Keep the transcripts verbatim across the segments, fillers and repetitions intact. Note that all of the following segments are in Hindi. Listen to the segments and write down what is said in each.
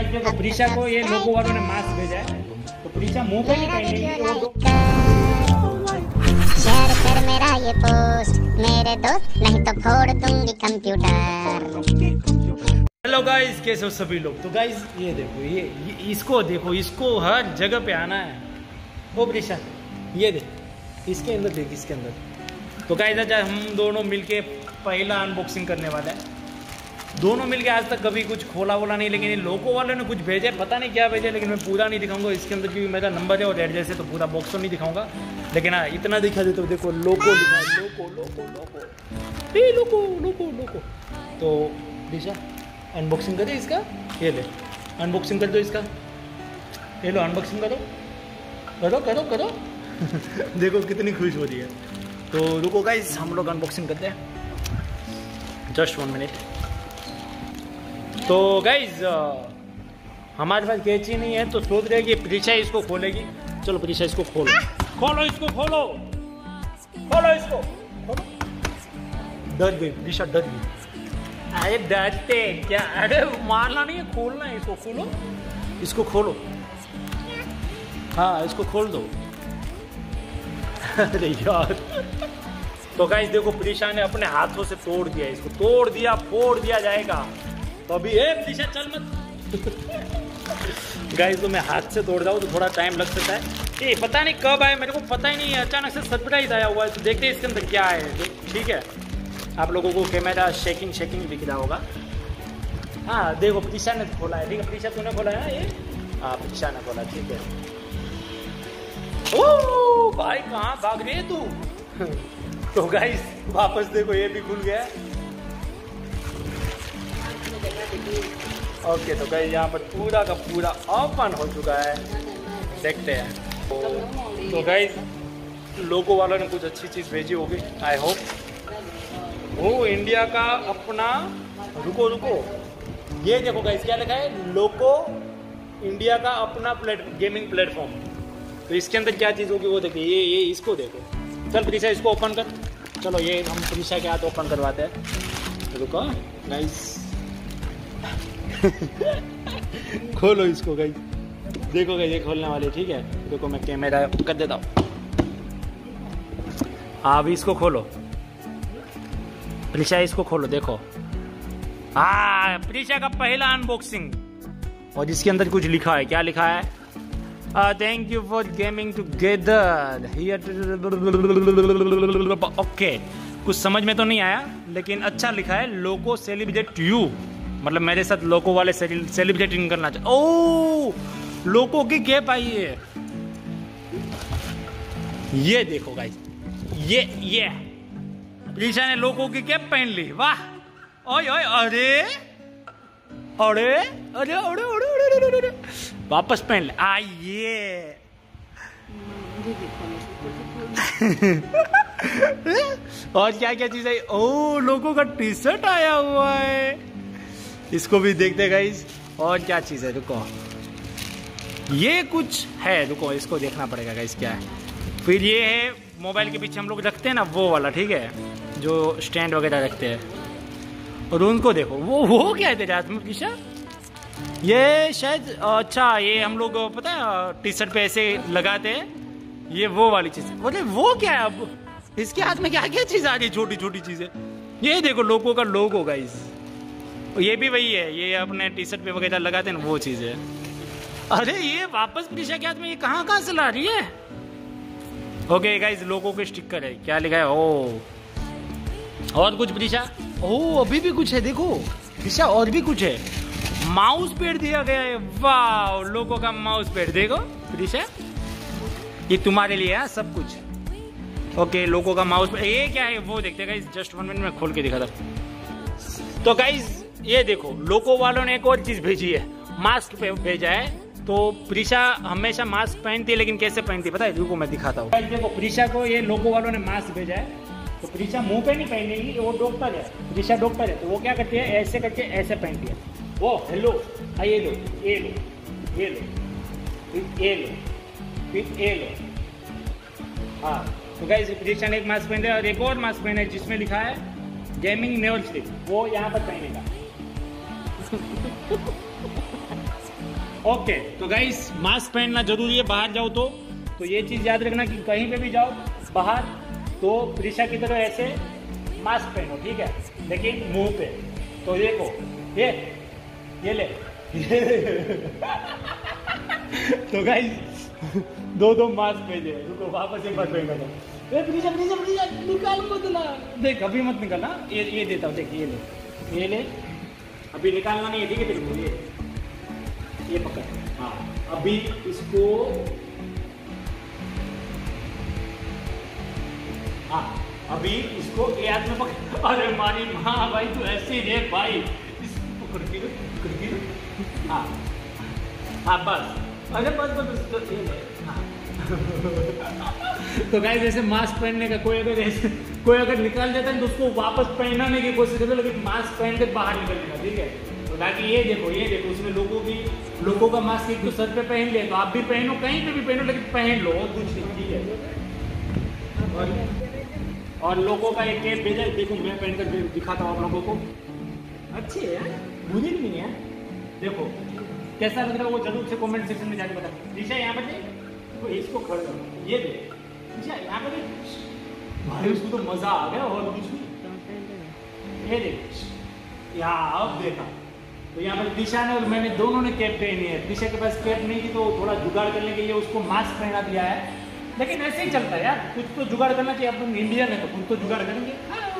देखो प्रीशा को ये लोगों वालों ने मास्क भेजा है, तो प्रीशा मुंह पे नहीं पहनेगी। शेयर कर मेरा ये पोस्ट मेरे दोस्त, नहीं तो फोड़ दूंगी कंप्यूटर। हेलो गाइस, कैसे हो सभी लोग। तो गाइस ये देखो, ये, ये इसको देखो, इसको हर जगह पे आना है। वो प्रीशा ये देख, इसके अंदर देख, इसके अंदर। तो गाइस आज हम दोनों मिलके पहला अनबॉक्सिंग करने वाले हैं। दोनों मिलके आज तक कभी कुछ खोला वोला नहीं, लेकिन ये लोगों वालों ने कुछ भेजे, पता नहीं क्या भेजे, लेकिन मैं पूरा नहीं दिखाऊंगा। इसके अंदर क्योंकि मेरा नंबर है और एड्रेस है, तो पूरा बॉक्स तो नहीं दिखाऊंगा, लेकिन हाँ इतना दिखा देता हूँ। देखो लोगो लिखा है, लोगो लोगो लोगो ए लोगो लोगो लोगो। तो प्रीशा अनबॉक्सिंग करे इसका, ये ले अनबॉक्सिंग कर दो इसका, ये लो अनबॉक्सिंग करो करो करो करो देखो कितनी खुश हो रही है। तो रुको गाइस, हम लोग अनबॉक्सिंग करते हैं, जस्ट वन मिनट। तो गाइज हमारे पास कैंची नहीं है, तो सोच रहे हैं कि प्रीशा इसको खोलेगी। चलो प्रीशा इसको खोलो, खोलो इसको, खोलो खोलो इसको, खोलो। डर गई प्रीशा, डर गई। अरे डरते क्या, अरे मारना नहीं है, खोलना है इसको। खोलो इसको, खोलो, हाँ इसको खोल दो। अरे यार, तो गाइस देखो प्रीशा ने अपने हाथों से तोड़ दिया, इसको तोड़ दिया, फोड़ दिया जाएगा। तो अभी ए प्रीशा चल मत गाइस, तो मैं हाथ से तोड़ जाऊँ तो थोड़ा टाइम लग सकता है। ये पता नहीं कब आया, मेरे को पता ही नहीं है, अचानक से सरप्राइज आया हुआ है। तो देखते हैं इसके अंदर क्या है। ठीक है, आप लोगों को कैमरा शेकिंग शेकिंग दिख रहा होगा। हाँ देखो प्रीशा ने खोला है, ठीक है प्रीशा तूने खोला है ना ये, हाँ प्रीशा ने खोला, ठीक है। ओ भाई कहाँ भाग रही है तू तो गाइस वापस देखो, ये भी खुल गया है। ओके तो गाइस यहाँ पर पूरा का पूरा ओपन हो चुका है, देखते हैं। तो, तो गाइस लोगो वालों ने कुछ अच्छी चीज़ भेजी होगी, आई होप। वो इंडिया का अपना, रुको रुको, ये देखो गाइस क्या लिखा है, लोगो इंडिया का अपना प्लेट गेमिंग प्लेटफॉर्म। तो इसके अंदर क्या चीज़ होगी वो देखिए, ये ये इसको देखो। चल प्रीशा इसको ओपन कर, चलो ये हम प्रीशा के हाथ ओपन करवाते हैं। रुको गाइस खोलो इसको गाइस, देखो गाइस ये खोलने वाले, ठीक है। देखो मैं कैमरा कर देता हूँ, हाँ अभी इसको खोलो प्रीशा, इसको खोलो, देखो हाँ प्रीशा का पहला अनबॉक्सिंग। और इसके अंदर कुछ लिखा है, क्या लिखा है, thank you for gaming together. Okay कुछ समझ में तो नहीं आया, लेकिन अच्छा लिखा है, लोगो सेलिब्रेट यू, मतलब मेरे साथ लोगो वाले सेलिब्रेटिंग करना चाहिए। ओ लोगो की कैप आई है, ये देखो गाइस, ये ये प्रीशा ने लोगो की कैप पहन ली, वाह ओए ओए, अरे अरे अरे अरे अरे अरे अरे वापस पहन ले, आइए और क्या क्या चीज है। ओ लोगों का टी शर्ट आया हुआ है, इसको भी देखते गाइस। और क्या चीज है, रुको ये कुछ है, रुको इसको देखना पड़ेगा गाइस क्या है। फिर ये है मोबाइल के पीछे हम लोग रखते हैं ना, वो वाला, ठीक है, जो स्टैंड वगैरह रखते हैं। और उनको देखो, वो वो क्या है तेरे हाथ में प्रीशा, ये शायद, अच्छा ये हम लोग पता है टी शर्ट पे ऐसे लगाते हैं, ये वो वाली चीज। बोले वो क्या है, अब इसके हाथ में क्या क्या चीज आ रही है, छोटी छोटी चीजें। ये देखो लोगों का लोगो गाइस, ये भी वही है, ये अपने टी शर्ट पे वगैरह लगाते हैं ना, वो चीज है। अरे ये वापस प्रीशा के हाथ में ये कहाँ कहाँ से ला रही है। ओके गाइस लोगों के स्टिकर है, क्या लिखा है, ओ और कुछ प्रीशा, ओ अभी भी कुछ है, देखो प्रीशा और भी कुछ है, माउस पैड दिया गया है, वाह लोगों का माउस पैड, देखो प्रीशा ये तुम्हारे लिए है सब कुछ। ओके लोगों का माउस पैड, ये क्या है वो देखते गाइस, जस्ट वन मिनट में खोल के दिखा था। तो गाइस ये देखो लोगो वालों ने एक और चीज भेजी है, मास्क पे भेजा है। तो प्रीशा हमेशा मास्क पहनती है, लेकिन कैसे पहनती है पता है, रुको मैं दिखाता हूँ। देखो प्रीशा को ये लोगो वालों ने मास्क भेजा है, तो प्रीशा मुंह पे नहीं पहनेगी, वो डॉक्टर है, प्रीशा डॉक्टर है, तो वो क्या करती है, ऐसे करके ऐसे पहनती है। वो हेलो ये लो ये लो ये लो फिर ये लो फिर ये लो, हाँ। तो गाइस प्रीशा ने एक मास्क पहन लिया और एक और मास्क पहना है जिसमें लिखा है गेमिंग नेवर स्लिप, वो यहाँ पर पहनेगा ओके तो गाइस मास्क पहनना जरूरी है बाहर जाओ तो तो ये चीज याद रखना कि कहीं पे भी जाओ बाहर तो प्रिशा की तरह ऐसे मास्क पहनो, ठीक है, लेकिन मुंह पे। तो देखो ये ये ले तो गाइस दो दो मास्क भेजे, रुको वापस एक बार पहना दो। ए प्रिशा प्रिशा प्रिशा निकाल मत ना, देख अभी मत निकालना, ये ये देता हूँ, देख ये ले ये ले, अभी निकालना नहीं है, ठीक है तेरे को, ये ये पकड़। हाँ अभी इसको, हाँ अभी इसको ये हाथ में पकड़। अरे मारी माँ भाई तू ऐसे ही देख भाई, इसको पकड़ के पकड़ के, हाँ हाँ बस, अरे बस बस तो ये ले, हाँ तो गाइस जैसे मास्क पहनने का कोई अगर ऐसे कोई अगर निकाल देता है तो उसको वापस पहनाने की कोशिश करता है, लेकिन मास्क पहन के बाहर निकलने का, ठीक है। तो बाकी ये देखो ये देखो उसमें लोगों की लोगों का मास्क एक तो सर पे पहन ले, तो आप भी पहनो, कहीं पे भी पहनो, लेकिन पहन लो और कुछ नहीं, ठीक है। और और लोगों का एक कैप भेजा, देखो मैं पहनकर दिखाता हूँ आप लोगों को, अच्छे है यार, बुरी नहीं है, देखो कैसा लग रहा है वो जरूर से कमेंट सेक्शन में जाके बता। दिशा यहाँ पर तो इसको खड़ करो, ये दे दिशा यहाँ पर भाई, उसको तो मजा आ गया और कुछ नहीं। ये देख यहाँ अब देखा तो यहाँ पर दिशा ने और मैंने दोनों ने कैप पहनी है। दिशा के पास कैप नहीं थी तो थोड़ा जुगाड़ करने के लिए उसको मास्क पहना दिया है, लेकिन ऐसे ही चलता है यार, कुछ तो जुगाड़ करना चाहिए, अपन इंडियन है तो कुछ तो जुगाड़ करेंगे।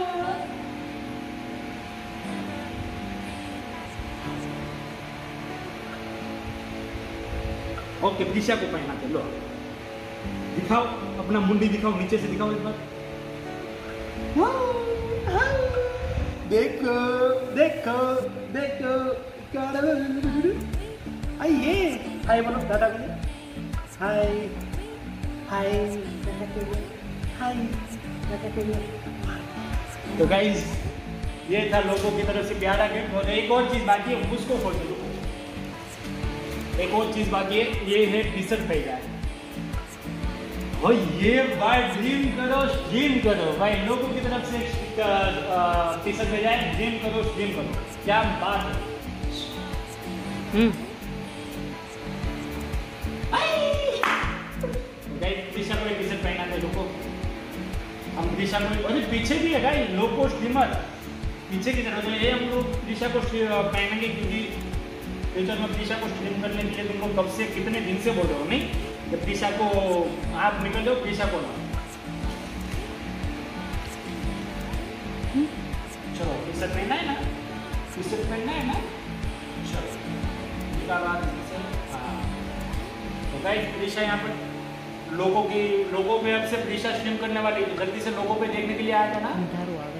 ओके दिशा को पहना के लो, दिखाओ अपना मुंडी दिखाओ, नीचे से दिखाओ एक बार, देखो देखो देखो, आइए हाय बोलो दादा बोलो हाय हाय हाय। तो गाइस ये था लोगों की तरफ से प्यारा गिफ्ट। और एक और चीज बाकी है, उसको खोल दो, एक और चीज बाकी है, ये है टी शर्ट भेजा है और ये भाई ड्रीम करो स्ट्रीम करो भाई, लोगों की तरफ से टी शर्ट भेजा है, ड्रीम करो स्ट्रीम करो, क्या बात है। हम्म दिशा को टी शर्ट पहना थे लोगों, हम दिशा को, अरे पीछे भी है भाई लोगो स्ट्रीमर पीछे की तरफ, तो ये हम लोग दिशा को पहनेंगे क्योंकि फ्यूचर में दिशा को स्ट्रीम करने के लिए तुमको कब से कितने दिन से बोल रहे हो, नहीं जब दिशा को आप निकल जाओ दिशा को ना, चलो टी शर्ट पहनना है ना, टी शर्ट पहनना है ना, चलो तो गाइस दिशा यहाँ पर लोगों की लोगों पे अब से दिशा स्ट्रीम करने वाली, जल्दी से लोगों पे देखने के लिए आया था ना।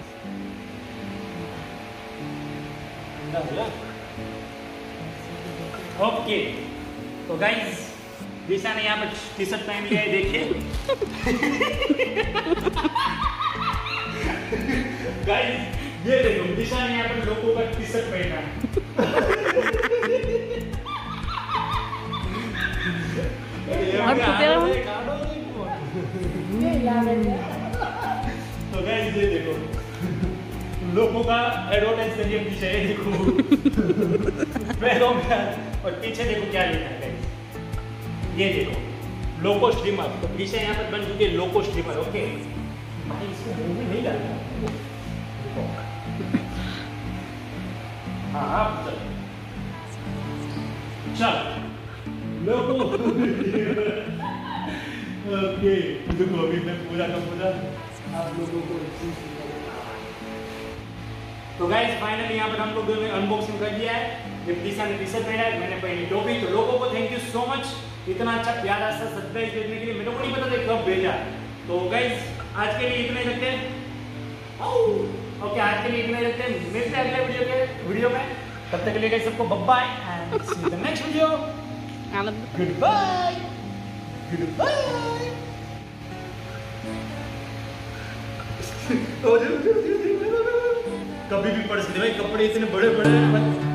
ओके तो गाइस दिशा ने यहाँ पर टी शर्ट पहन लिया है, देखिए गाइस ये देखो दिशा ने यहाँ पर लोगों का टी शर्ट पहना है तो गाइस ये देखो लोगों का एडवर्टाइज करिए पीछे, देखो पैरों में और पीछे देखो क्या लिखा है, ये देखो लोको स्ट्रीमर। तो पीछे यहाँ पर बन चुकी है लोको स्ट्रीमर। ओके भाई इसको मुंह में नहीं डालना, हाँ आप चल चल लोको ओके देखो अभी मैं पूरा का पूरा आप लोगों को। तो गाइस फाइनली यहाँ पर हम लोगों ने अनबॉक्सिंग कर दिया है, जब दिशा ने टी शर्ट पहना है, मैंने पहनी टोपी। तो लोगों को थैंक यू सो मच इतना अच्छा प्यारा सा सरप्राइज देने के लिए, मेरे को नहीं पता था कब भेजा। तो गाइस आज के लिए इतना ही रखते हैं, ओके आज के लिए इतना ही रखते हैं, मिलते हैं अगले वीडियो के वीडियो में, तब तक के लिए गाइस सबको bye bye and see you the next video, good bye good bye. कभी भी पढ़ सकते भाई, कपड़े इतने बड़े बड़े हैं।